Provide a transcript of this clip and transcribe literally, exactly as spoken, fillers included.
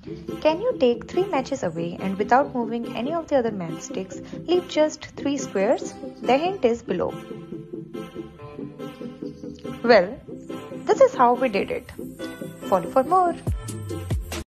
Can you take three matches away and without moving any of the other matchsticks, leave just three squares? The hint is below. Well, this is how we did it. Follow for more.